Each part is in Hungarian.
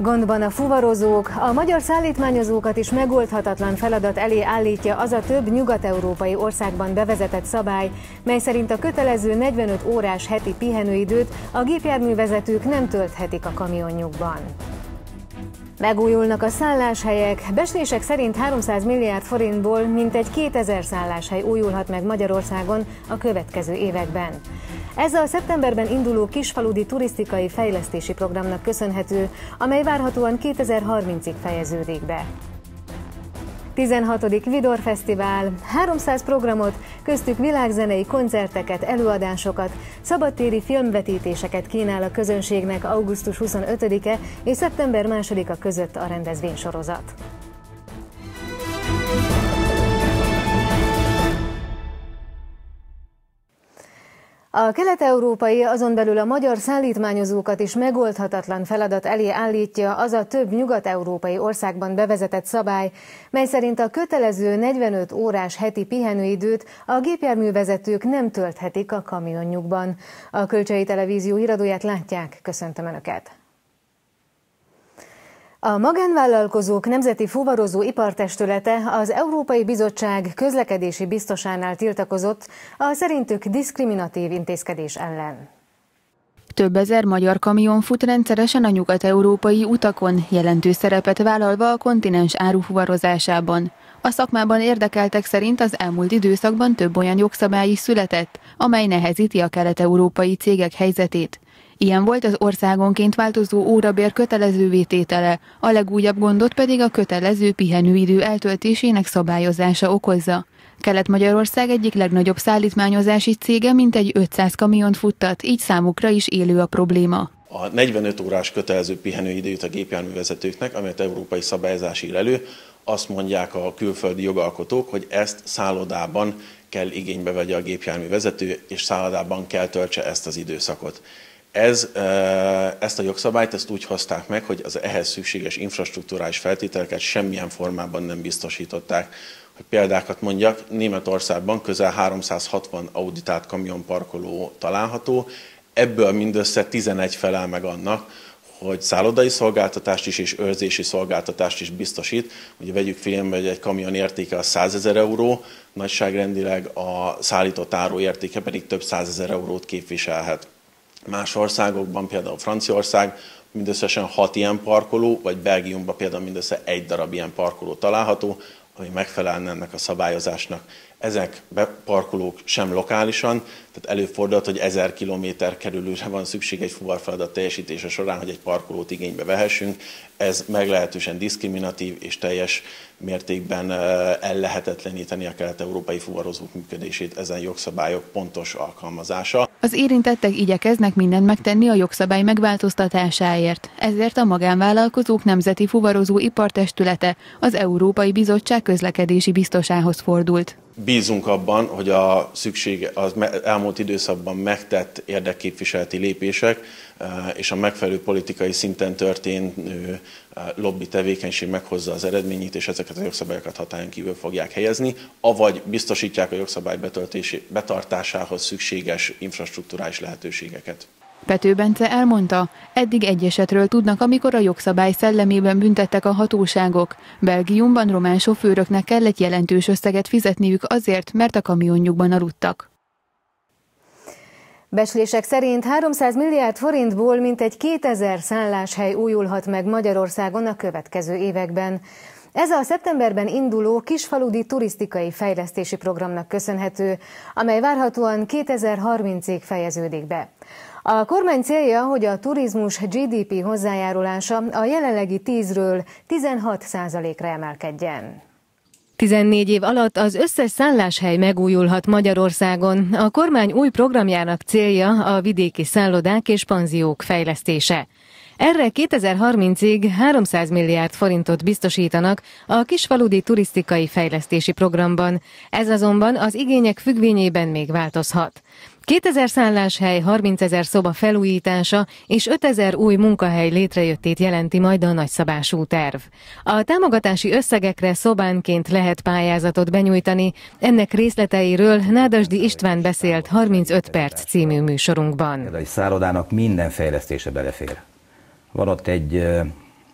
Gondban a fuvarozók, a magyar szállítmányozókat is megoldhatatlan feladat elé állítja az a több nyugat-európai országban bevezetett szabály, mely szerint a kötelező 45 órás heti pihenőidőt a gépjárművezetők nem tölthetik a kamionjukban. Megújulnak a szálláshelyek, becslések szerint 300 milliárd forintból mintegy 2000 szálláshely újulhat meg Magyarországon a következő években. Ez a szeptemberben induló kisfaludi turisztikai fejlesztési programnak köszönhető, amely várhatóan 2030-ig fejeződik be. 16. Vidor Fesztivál, 300 programot, köztük világzenei koncerteket, előadásokat, szabadtéri filmvetítéseket kínál a közönségnek augusztus 25-e és szeptember 2-a között a rendezvénysorozat. A kelet-európai, azon belül a magyar szállítmányozókat is megoldhatatlan feladat elé állítja az a több nyugat-európai országban bevezetett szabály, mely szerint a kötelező 45 órás heti pihenőidőt a gépjárművezetők nem tölthetik a kamionjukban. A Kölcsei Televízió híradóját látják, köszöntöm Önöket! A magánvállalkozók nemzeti fuvarozó ipartestülete az Európai Bizottság közlekedési biztosánál tiltakozott a szerintük diszkriminatív intézkedés ellen. Több ezer magyar kamion fut rendszeresen a nyugat-európai utakon, jelentős szerepet vállalva a kontinens árufuvarozásában. A szakmában érdekeltek szerint az elmúlt időszakban több olyan jogszabály is született, amely nehezíti a kelet-európai cégek helyzetét. Ilyen volt az országonként változó órabér kötelezővé tétele, a legújabb gondot pedig a kötelező pihenőidő eltöltésének szabályozása okozza. Kelet-Magyarország egyik legnagyobb szállítmányozási cége mintegy 500 kamiont futtat, így számukra is élő a probléma. A 45 órás kötelező pihenőidőt a gépjárművezetőknek, amelyet európai szabályozás ír elő, azt mondják a külföldi jogalkotók, hogy ezt szállodában kell igénybe vegye a gépjárművezető, és szállodában kell töltse ezt az időszakot. Ezt a jogszabályt úgy hozták meg, hogy az ehhez szükséges infrastrukturális feltételeket semmilyen formában nem biztosították. Hogy példákat mondjak, Németországban közel 360 auditált kamionparkoló található, ebből mindössze 11 felel meg annak, hogy szállodai szolgáltatást is és őrzési szolgáltatást is biztosít. Ugye vegyük figyelembe, hogy egy kamion értéke a 100 000 euró, nagyságrendileg a szállított áru értéke pedig több 100 000 eurót képviselhet. Más országokban, például Franciaország, mindösszesen 6 ilyen parkoló, vagy Belgiumban például mindössze 1 darab ilyen parkoló található, ami megfelelne ennek a szabályozásnak. Ezek parkolók sem lokálisan, tehát előfordulhat, hogy 1000 kilométer kerülőre van szükség egy fuvarfeladat teljesítése során, hogy egy parkolót igénybe vehessünk. Ez meglehetősen diszkriminatív és teljes mértékben ellehetetleníteni a kelet-európai fuvarozók működését ezen jogszabályok pontos alkalmazása. Az érintettek igyekeznek mindent megtenni a jogszabály megváltoztatásáért, ezért a magánvállalkozók nemzeti fuvarozó ipartestülete az Európai Bizottság közlekedési biztosához fordult. Bízunk abban, hogy az elmúlt időszakban megtett érdekképviseleti lépések és a megfelelő politikai szinten történő lobby tevékenység meghozza az eredményét, és ezeket a jogszabályokat hatályon kívül fogják helyezni, avagy biztosítják a jogszabály betartásához szükséges infrastrukturális lehetőségeket. Pető Bence elmondta, eddig egy esetről tudnak, amikor a jogszabály szellemében büntettek a hatóságok. Belgiumban román sofőröknek kellett jelentős összeget fizetniük azért, mert a kamionjukban aludtak. Becslések szerint 300 milliárd forintból mintegy 2000 szálláshely újulhat meg Magyarországon a következő években. Ez a szeptemberben induló kisfaludi turisztikai fejlesztési programnak köszönhető, amely várhatóan 2030-ig fejeződik be. A kormány célja, hogy a turizmus GDP hozzájárulása a jelenlegi 10-ről 16%-ra emelkedjen. 14 év alatt az összes szálláshely megújulhat Magyarországon. A kormány új programjának célja a vidéki szállodák és panziók fejlesztése. Erre 2030-ig 300 milliárd forintot biztosítanak a kisfaludi turisztikai fejlesztési programban. Ez azonban az igények függvényében még változhat. 2000 szálláshely, 30 000 szoba felújítása és 5000 új munkahely létrejöttét jelenti majd a nagyszabású terv. A támogatási összegekre szobánként lehet pályázatot benyújtani. Ennek részleteiről Nádasdy István beszélt 35 perc című műsorunkban. Egy szállodának minden fejlesztése belefér. Van ott egy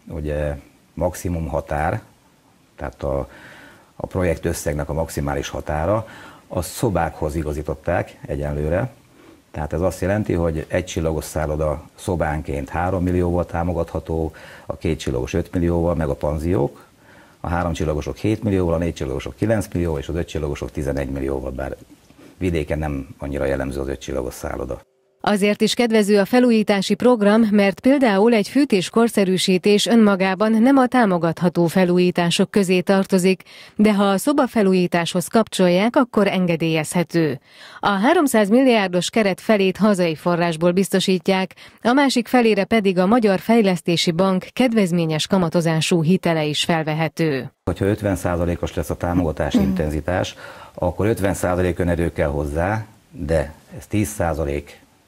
ugye maximum határ, tehát a projekt összegnek a maximális határa, azt szobákhoz igazították egyenlőre. Tehát ez azt jelenti, hogy egy csillagos szálloda szobánként 3 millióval támogatható, a 2 csillagos 5 millióval, meg a panziók, a 3 csillagosok 7 millióval, a 4 csillagosok 9 millióval, és az 5 csillagosok 11 millióval, bár vidéken nem annyira jellemző az 5 csillagos szálloda. Azért is kedvező a felújítási program, mert például egy fűtés-korszerűsítés önmagában nem a támogatható felújítások közé tartozik, de ha a szobafelújításhoz kapcsolják, akkor engedélyezhető. A 300 milliárdos keret felét hazai forrásból biztosítják, a másik felére pedig a Magyar Fejlesztési Bank kedvezményes kamatozású hitele is felvehető. Ha 50%-os lesz a támogatási intenzitás, akkor 50% önerő kell hozzá, de ez 10%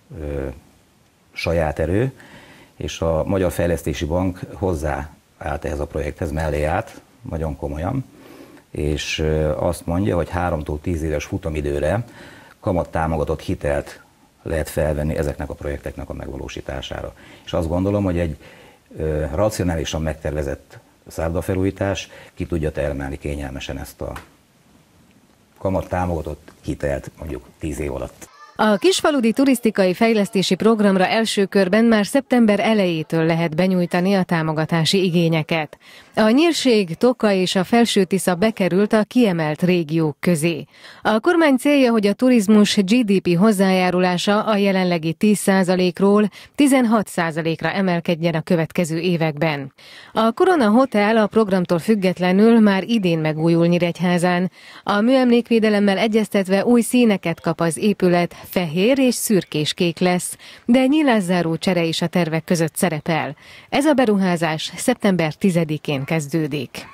saját erő, és a Magyar Fejlesztési Bank hozzáállt ehhez a projekthez, mellé állt, nagyon komolyan, és azt mondja, hogy 3-tól 10 éves futamidőre kamattámogatott hitelt lehet felvenni ezeknek a projekteknek a megvalósítására. És azt gondolom, hogy egy racionálisan megtervezett szállodafelújítás ki tudja termelni kényelmesen ezt a kamattámogatott hitelt mondjuk 10 év alatt. A kisfaludi turisztikai fejlesztési programra első körben már szeptember elejétől lehet benyújtani a támogatási igényeket. A Nyírség, Toka és a Felső-Tisza bekerült a kiemelt régiók közé. A kormány célja, hogy a turizmus GDP hozzájárulása a jelenlegi 10%-ról 16%-ra emelkedjen a következő években. A Corona Hotel a programtól függetlenül már idén megújul Nyíregyházán. A műemlékvédelemmel egyeztetve új színeket kap az épület, fehér és szürkéskék lesz, de nyilászáró csere is a tervek között szerepel. Ez a beruházás szeptember 10-én kezdődik.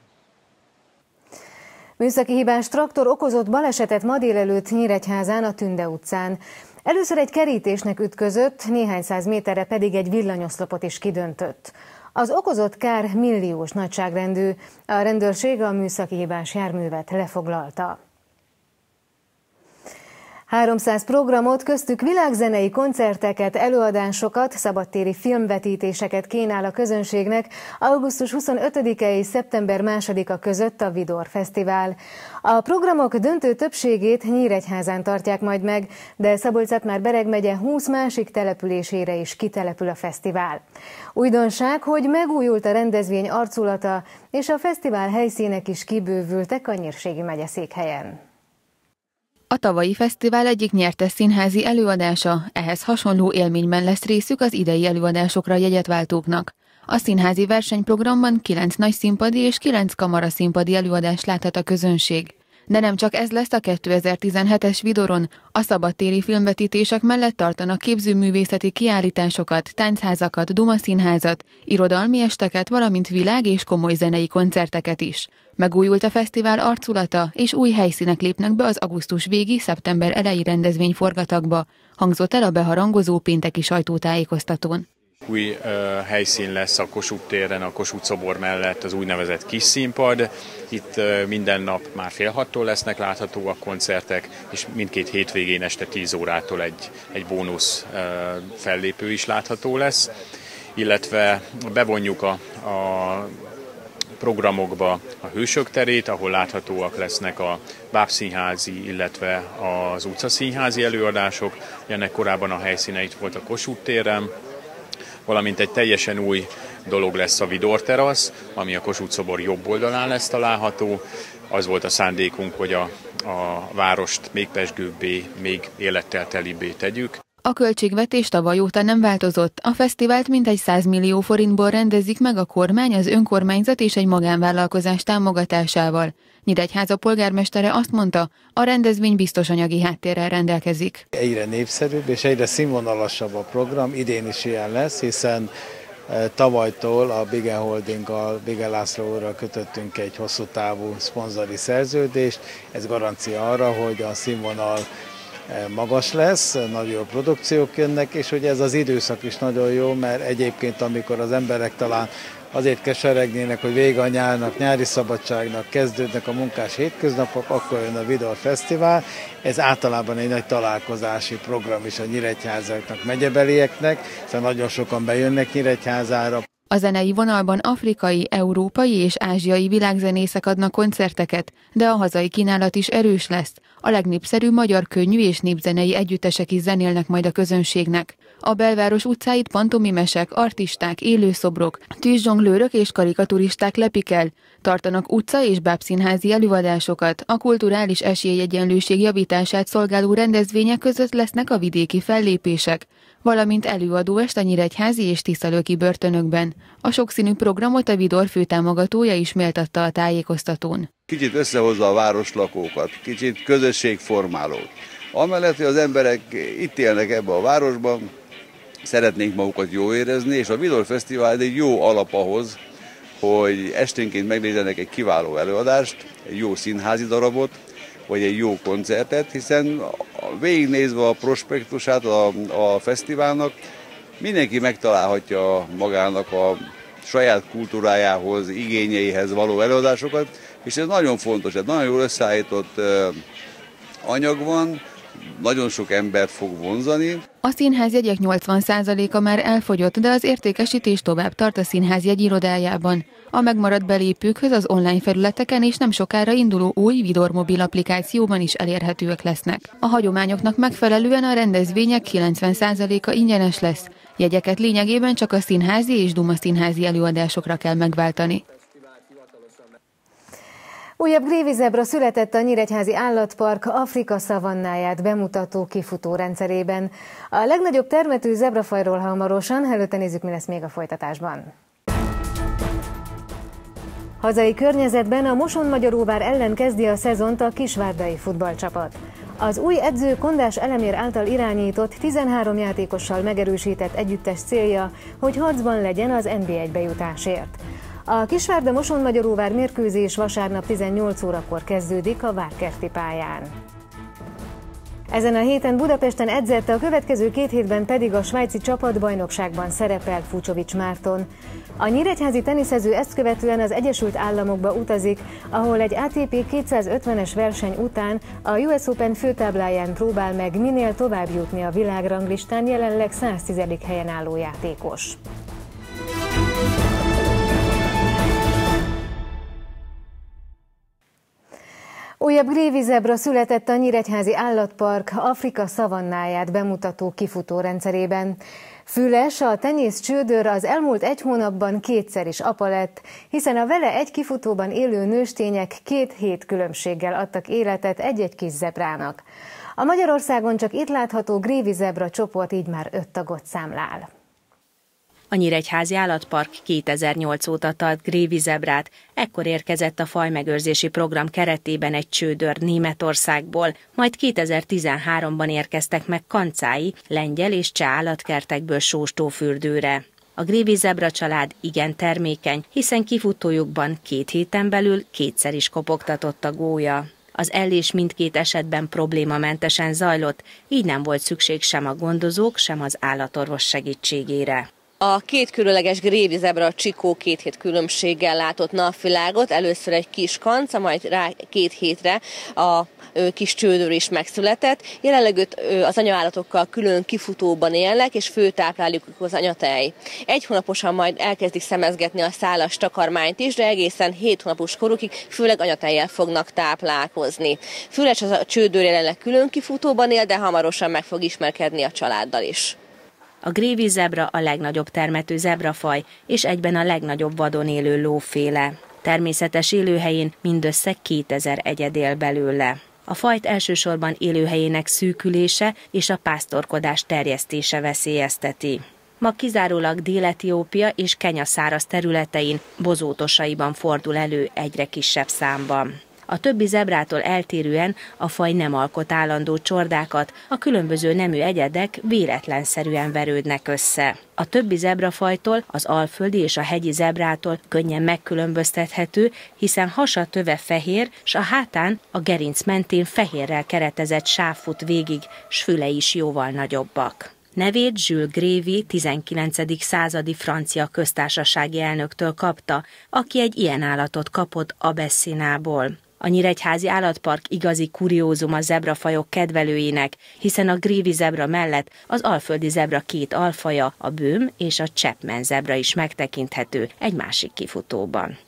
Műszaki hibás traktor okozott balesetet ma délelőtt Nyíregyházán a Tünde utcán. Először egy kerítésnek ütközött, néhány száz méterre pedig egy villanyoszlopot is kidöntött. Az okozott kár milliós nagyságrendű, a rendőrség a műszaki hibás járművet lefoglalta. 300 programot, köztük világzenei koncerteket, előadásokat, szabadtéri filmvetítéseket kínál a közönségnek augusztus 25-e és szeptember 2-a között a Vidor Fesztivál. A programok döntő többségét Nyíregyházán tartják majd meg, de Szabolcs-Szatmár-Bereg megye 20 másik településére is kitelepül a fesztivál. Újdonság, hogy megújult a rendezvény arculata, és a fesztivál helyszínek is kibővültek a Nyírségi megyeszékhelyen. A tavalyi fesztivál egyik nyertes színházi előadása, ehhez hasonló élményben lesz részük az idei előadásokra jegyet váltóknak. A színházi versenyprogramban 9 nagy színpadi és 9 kamaraszínpadi előadást láthat a közönség. De nem csak ez lesz a 2017-es Vidoron, a szabadtéri filmvetítések mellett tartanak képzőművészeti kiállításokat, táncházakat, dumaszínházat, irodalmi esteket, valamint világ- és komoly zenei koncerteket is. Megújult a fesztivál arculata, és új helyszínek lépnek be az augusztus végi, szeptember elejé rendezvényforgatagba, hangzott el a beharangozó pénteki sajtótájékoztatón. Új helyszín lesz a Kossuth téren, a Kossuth szobor mellett az úgynevezett kis színpad. Itt minden nap már fél 6-tól lesznek láthatóak koncertek, és mindkét hétvégén este 10 órától egy bónusz fellépő is látható lesz. Illetve bevonjuk a programokba a Hősök terét, ahol láthatóak lesznek a bábszínházi, illetve az utcaszínházi előadások. Ennek korábban a helyszíne itt volt a Kossuth téren, valamint egy teljesen új dolog lesz a Vidor terasz, ami a Kossuth szobor jobb oldalán lesz található. Az volt a szándékunk, hogy a várost még pezsgőbbé, még élettel telibbé tegyük. A költségvetés tavaly óta nem változott, a fesztivált mintegy 100 millió forintból rendezik meg a kormány, az önkormányzat és egy magánvállalkozás támogatásával. Nyíregyháza polgármestere azt mondta, a rendezvény biztos anyagi háttérrel rendelkezik. Egyre népszerűbb és egyre színvonalasabb a program, idén is ilyen lesz, hiszen tavalytól a Bige Holdinggal, Bige László úrral kötöttünk egy hosszú távú szponzori szerződést. Ez garancia arra, hogy a színvonal magas lesz, nagyon jó produkciók jönnek, és hogy ez az időszak is nagyon jó, mert egyébként amikor az emberek talán azért keseregnének, hogy vége a nyárnak, nyári szabadságnak, kezdődnek a munkás hétköznapok, akkor jön a Vidor Fesztivál. Ez általában egy nagy találkozási program is a nyíregyháziaknak, megyebelieknek, szóval nagyon sokan bejönnek Nyíregyházára. A zenei vonalban afrikai, európai és ázsiai világzenészek adnak koncerteket, de a hazai kínálat is erős lesz. A legnépszerűbb magyar könnyű és népzenei együttesek is zenélnek majd a közönségnek. A belváros utcáit pantomimesek, artisták, élőszobrok, tűzzsonglőrök és karikaturisták lepik el. Tartanak utca- és bábszínházi előadásokat, a kulturális esélyegyenlőség javítását szolgáló rendezvények között lesznek a vidéki fellépések, valamint előadóest a nyíregyházi és tiszalőki börtönökben. A sokszínű programot a Vidor főtámogatója is méltatta a tájékoztatón. Kicsit összehozza a városlakókat, kicsit közösségformáló. Amellett, hogy az emberek itt élnek ebbe a városban, szeretnénk magukat jól érezni, és a Vidor Fesztivál egy jó alap ahhoz, hogy esténként megnézzenek egy kiváló előadást, egy jó színházi darabot, vagy egy jó koncertet, hiszen végignézve a prospektusát a fesztiválnak, mindenki megtalálhatja magának a saját kultúrájához, igényeihez való előadásokat, és ez nagyon fontos, ez nagyon jól összeállított anyag van, nagyon sok embert fog vonzani. A színházjegyek 80%-a már elfogyott, de az értékesítés tovább tart a színház jegyirodájában. A megmaradt belépőkhöz az online felületeken és nem sokára induló új Vidor mobil applikációban is elérhetőek lesznek. A hagyományoknak megfelelően a rendezvények 90%-a ingyenes lesz. Jegyeket lényegében csak a színházi és Duma színházi előadásokra kell megváltani. Újabb grévizebra született a Nyíregyházi Állatpark Afrika szavannáját bemutató kifutó rendszerében. A legnagyobb termetű zebrafajról hamarosan, előtte nézzük, mi lesz még a folytatásban. Hazai környezetben a Mosonmagyaróvár ellen kezdi a szezont a kisvárdai futballcsapat. Az új edző Kondás Elemér által irányított 13 játékossal megerősített együttes célja, hogy harcban legyen az NB1 bejutásért. A Kisvárda Mosonmagyaróvár mérkőzés vasárnap 18 órakor kezdődik a Várkerti pályán. Ezen a héten Budapesten edzett, a következő 2 hétben pedig a svájci csapatbajnokságban szerepel Fucsovics Márton. A nyíregyházi teniszező ezt követően az Egyesült Államokba utazik, ahol egy ATP 250-es verseny után a US Open főtábláján próbál meg minél tovább jutni a világranglistán jelenleg 110. helyen álló játékos. Újabb grévizebra született a Nyíregyházi Állatpark Afrika szavannáját bemutató kifutó rendszerében. Füles, a tenyész csődör az elmúlt 1 hónapban 2-szer is apa lett, hiszen a vele egy kifutóban élő nőstények 2 hét különbséggel adtak életet egy-egy kis zebrának. A Magyarországon csak itt látható grévizebra csoport így már 5 tagot számlál. A Nyíregyházi Állatpark 2008 óta tart grévizebrát, ekkor érkezett a fajmegőrzési program keretében egy csődör Németországból, majd 2013-ban érkeztek meg kancái, lengyel és cseh állatkertekből Sóstófürdőre. A grévizebra család igen termékeny, hiszen kifutójukban 2 héten belül 2-szer is kopogtatott a gólya. Az ellés mindkét esetben problémamentesen zajlott, így nem volt szükség sem a gondozók, sem az állatorvos segítségére. A 2 különleges grévizebra csikó 2 hét különbséggel látott napvilágot, először egy kis kanca, majd rá 2 hétre a kis csődör is megszületett. Jelenleg az anyaállatokkal külön kifutóban élnek, és főtápláljuk az anyatej. 1 hónaposan majd elkezdik szemezgetni a szálas takarmányt is, de egészen 7 hónapos korukig főleg anyatejjel fognak táplálkozni. Füles az a csődör jelenleg külön kifutóban él, de hamarosan meg fog ismerkedni a családdal is. A grévizebra a legnagyobb termető zebrafaj, és egyben a legnagyobb vadon élő lóféle. Természetes élőhelyén mindössze 2000 egyed él belőle. A fajt elsősorban élőhelyének szűkülése és a pásztorkodás terjesztése veszélyezteti. Ma kizárólag Dél-Etiópia és Kenya száraz területein, bozótosaiban fordul elő egyre kisebb számban. A többi zebrától eltérően a faj nem alkot állandó csordákat, a különböző nemű egyedek véletlenszerűen verődnek össze. A többi zebrafajtól, az alföldi és a hegyi zebrától könnyen megkülönböztethető, hiszen hasa töve fehér, s a hátán a gerinc mentén fehérrel keretezett sáv fut végig, s füle is jóval nagyobbak. Nevét Jules Grévy 19. századi francia köztársasági elnöktől kapta, aki egy ilyen állatot kapott Abessinából. A Nyíregyházi Állatpark igazi kuriózum a zebrafajok kedvelőinek, hiszen a grévi zebra mellett az alföldi zebra két alfaja, a böhm és a Chapman zebra is megtekinthető egy másik kifutóban.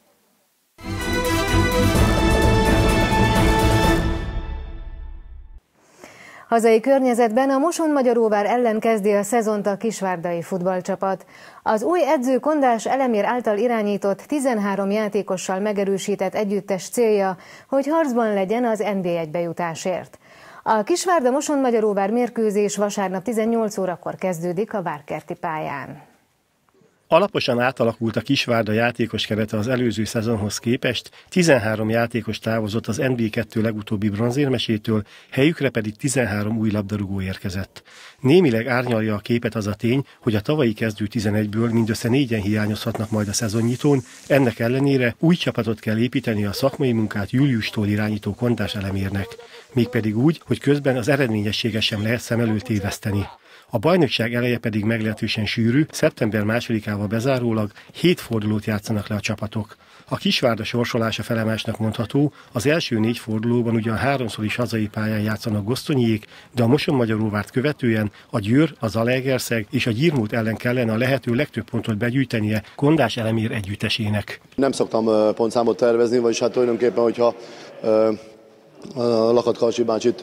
Hazai környezetben a Mosonmagyaróvár ellen kezdi a szezont a kisvárdai futballcsapat. Az új edző Kondás Elemér által irányított 13 játékossal megerősített együttes célja, hogy harcban legyen az NB1-be jutásért. A Kisvárda Mosonmagyaróvár mérkőzés vasárnap 18 órakor kezdődik a Várkerti pályán. Alaposan átalakult a Kisvárda játékos kerete az előző szezonhoz képest, 13 játékos távozott az NB2 legutóbbi bronzérmesétől, helyükre pedig 13 új labdarúgó érkezett. Némileg árnyalja a képet az a tény, hogy a tavalyi kezdő 11-ből mindössze 4-en hiányozhatnak majd a szezonnyitón, ennek ellenére új csapatot kell építeni a szakmai munkát júliustól irányító Kondás Elemérnek, mégpedig úgy, hogy közben az eredményességet sem lehet szem előtt téveszteni. A bajnokság eleje pedig meglehetősen sűrű, szeptember 2-ával bezárólag 7 fordulót játszanak le a csapatok. A Kisvárda sorsolása felemásnak mondható, az első 4 fordulóban ugyan 3-szor is hazai pályán játszanak Gosztonyiék, de a Mosonmagyaróvárt követően a Győr, a Zalaegerszeg és a Gyirmót ellen kellene a lehető legtöbb pontot begyűjtenie Kondás Elemér együttesének. Nem szoktam pontszámot tervezni, vagyis hát tulajdonképpen, hogyha a Lakat Karcsi bácsit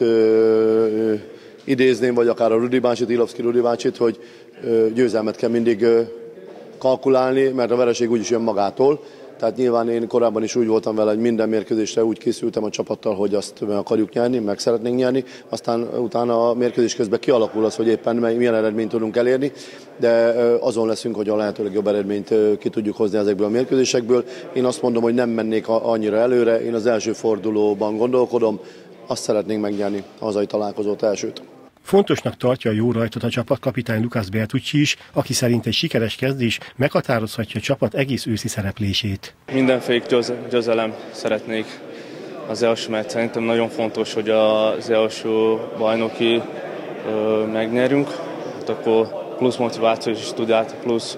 idézném, vagy akár a Rudi bácsit, Ilovszki Rudi bácsit, hogy győzelmet kell mindig kalkulálni, mert a vereség úgyis jön magától. Tehát nyilván én korábban is úgy voltam vele, hogy minden mérkőzésre úgy készültem a csapattal, hogy azt meg akarjuk nyerni, meg szeretnénk nyerni. Aztán utána a mérkőzés közben kialakul az, hogy éppen milyen eredményt tudunk elérni, de azon leszünk, hogy a lehető legjobb eredményt ki tudjuk hozni ezekből a mérkőzésekből. Én azt mondom, hogy nem mennék annyira előre, én az első fordulóban gondolkodom, azt szeretnénk megnyerni a hazai találkozót elsőt. Fontosnak tartja a jó rajtot a csapatkapitány Lukasz Bertucci is, aki szerint egy sikeres kezdés meghatározhatja a csapat egész őszi szereplését. Mindenféle győzelem szeretnék az első, mert szerintem nagyon fontos, hogy az első bajnoki megnyerünk, hát akkor plusz motiváció is tud át, plusz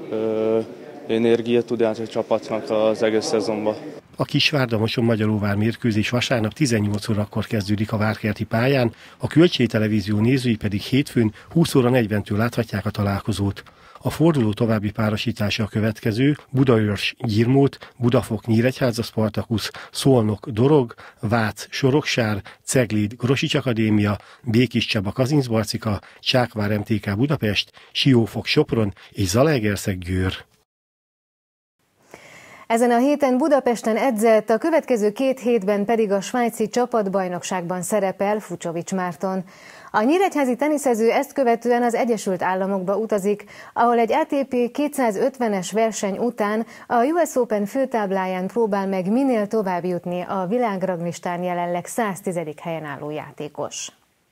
energia tud át a csapatnak az egész szezonban. A Kisvárda Mosonmagyaróvár mérkőzés vasárnap 18 órakor kezdődik a Várkerti pályán, a Kölcsey Televízió nézői pedig hétfőn 20 óra 40-től láthatják a találkozót. A forduló további párosítása a következő: Budaörs Gyirmót, Budafok Nyíregyháza Spartakusz, Szolnok Dorog, Vác Soroksár, Cegléd Grosics Akadémia, Békés Csaba Kazincbarcika, Csákvár MTK Budapest, Siófok Sopron és Zalaegerszeg Győr. Ezen a héten Budapesten edzett, a következő 2 hétben pedig a svájci csapatbajnokságban szerepel Fucsovics Márton. A nyíregyházi teniszező ezt követően az Egyesült Államokba utazik, ahol egy ATP 250-es verseny után a US Open főtábláján próbál meg minél tovább jutni a világranglistán jelenleg 110. helyen álló játékos.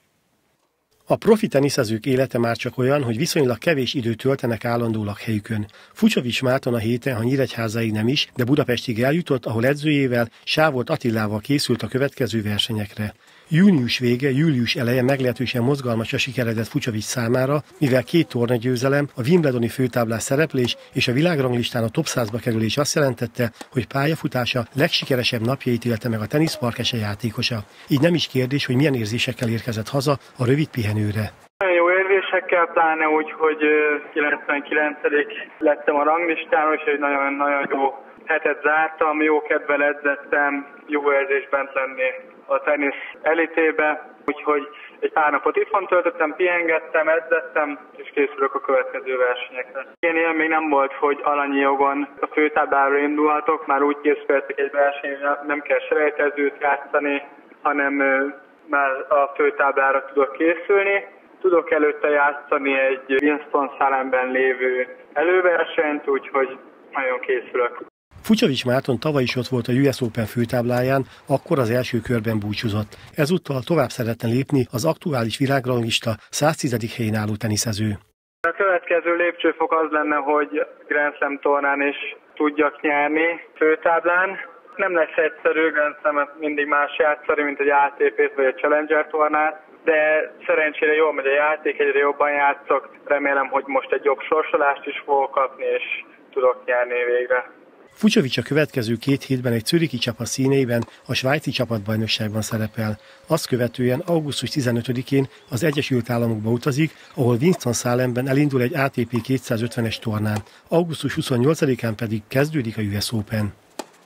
A profi teniszezők élete már csak olyan, hogy viszonylag kevés időt töltenek állandólag helyükön. Fucsovics Márton a héten, ha Nyíregyházáig nem is, de Budapestig eljutott, ahol edzőjével, Sávolt Attilával készült a következő versenyekre. Június vége, július eleje meglehetősen mozgalmasra sikeredett Fucsovics számára, mivel 2 tornagyőzelem, a Wimbledoni főtáblás szereplés és a világranglistán a top 100-ba kerülés azt jelentette, hogy pályafutása legsikeresebb napjait élte meg a teniszpark esejátékosa. Így nem is kérdés, hogy milyen érzésekkel érkezett haza a rövid pihenőre. Nagyon jó érzésekkel, pláne úgy, hogy 99. lettem a ranglistán, és egy nagyon jó hetet zártam, jó kedvel edzettem, jó érzés bent lenni a tenisz elitébe, úgyhogy egy pár napot itthon töltöttem, pihengettem, edzettem, és készülök a következő versenyekre. Ilyen élmény nem volt, hogy alanyi jogon a főtáblára indulhatok, már úgy készültek egy versenyre, nem kell selejtezőt játszani, hanem már a főtáblára tudok készülni. Tudok előtte játszani egy Winston-Salemben lévő előversenyt, úgyhogy nagyon készülök. Fucsovics Márton tavaly is ott volt a US Open főtábláján, akkor az első körben búcsúzott. Ezúttal tovább szeretne lépni az aktuális világranglista 110. helyén álló teniszező. A következő lépcsőfok az lenne, hogy Grand Slam tornán is tudjak nyerni főtáblán. Nem lesz egyszerű Grand Slamet mindig más játszani, mint egy ATP-t vagy egy Challenger tornát, de szerencsére jól megy a játék, egyre jobban játszok. Remélem, hogy most egy jobb sorsolást is fogok kapni, és tudok nyerni végre. Fucsovics a következő 2 hétben egy zürichi csapat színeiben a svájci csapatbajnokságban szerepel. Azt követően augusztus 15-én az Egyesült Államokba utazik, ahol Winston-Salemben elindul egy ATP 250-es tornán. Augusztus 28-án pedig kezdődik a US Open.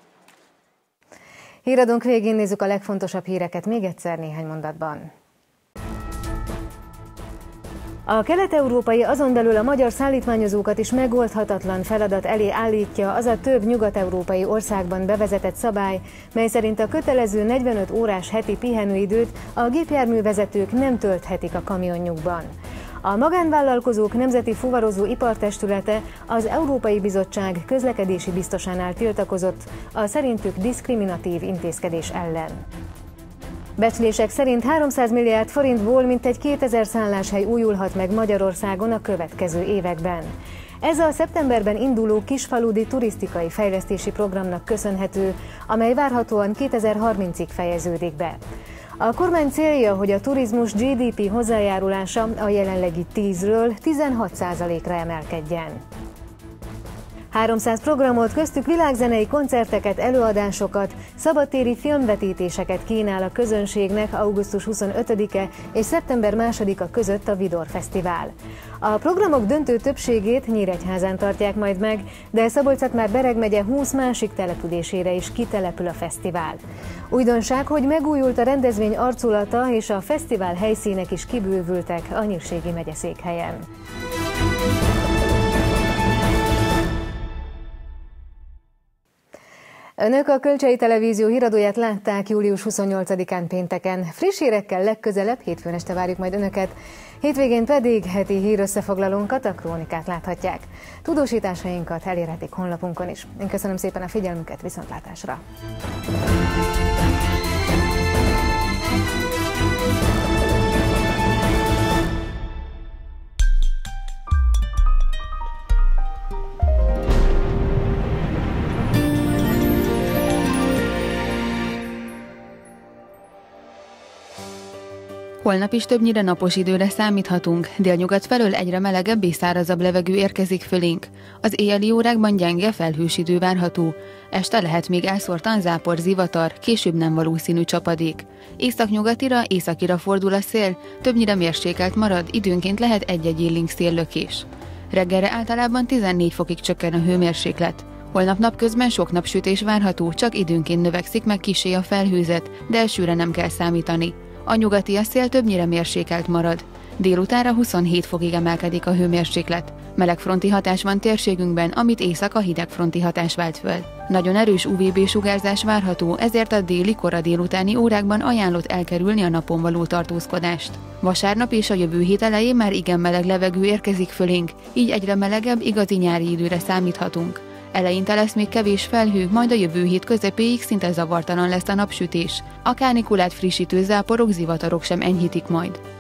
Híradónk végén nézzük a legfontosabb híreket még egyszer néhány mondatban. A kelet-európai, azon belül a magyar szállítmányozókat is megoldhatatlan feladat elé állítja az a több nyugat-európai országban bevezetett szabály, mely szerint a kötelező 45 órás heti pihenőidőt a gépjárművezetők nem tölthetik a kamionjukban. A magánvállalkozók nemzeti fuvarozó ipartestülete, az Európai Bizottság közlekedési biztosánál tiltakozott a szerintük diszkriminatív intézkedés ellen. Becslések szerint 300 milliárd forintból mintegy 2000 szálláshely újulhat meg Magyarországon a következő években. Ez a szeptemberben induló kisfaludi turisztikai fejlesztési programnak köszönhető, amely várhatóan 2030-ig fejeződik be. A kormány célja, hogy a turizmus GDP hozzájárulása a jelenlegi 10-ről 16%-ra emelkedjen. 300 programot, köztük világzenei koncerteket, előadásokat, szabadtéri filmvetítéseket kínál a közönségnek augusztus 25-e és szeptember 2-a között a Vidor Fesztivál. A programok döntő többségét Nyíregyházán tartják majd meg, de Szabolcs-Szatmár-Bereg megye 20 másik településére is kitelepül a fesztivál. Újdonság, hogy megújult a rendezvény arculata, és a fesztivál helyszínek is kibővültek a Nyírségi megyeszékhelyen. Önök a Kölcsei Televízió híradóját látták július 28-án pénteken. Friss hírekkel legközelebb hétfőn este várjuk majd Önöket. Hétvégén pedig heti hírösszefoglalónkat, a Krónikát láthatják. Tudósításainkat elérhetik honlapunkon is. Én köszönöm szépen a figyelmüket, viszontlátásra! Holnap is többnyire napos időre számíthatunk, délnyugat felől egyre melegebb és szárazabb levegő érkezik fölénk. Az éjjeli órákban gyenge felhős idő várható. Este lehet még elszórtan zápor, zivatar, később nem valószínű csapadék. Északnyugatira, északira fordul a szél, többnyire mérsékelt marad, időnként lehet egy-egy élénk széllökés. Reggelre általában 14 fokig csökken a hőmérséklet. Holnap napközben sok napsütés várható, csak időnként növekszik meg kissé a felhőzet, de esőre nem kell számítani. A nyugati szél többnyire mérsékelt marad. Délutánra 27 fokig emelkedik a hőmérséklet. Melegfronti hatás van térségünkben, amit éjszaka hidegfronti hatás vált föl. Nagyon erős UVB-sugárzás várható, ezért a déli kora délutáni órákban ajánlott elkerülni a napon való tartózkodást. Vasárnap és a jövő hét elején már igen meleg levegő érkezik fölénk, így egyre melegebb, igazi nyári időre számíthatunk. Eleinte lesz még kevés felhő, majd a jövő hét közepéig szinte zavartalan lesz a napsütés. A kánikulát frissítő záporok, zivatarok sem enyhítik majd.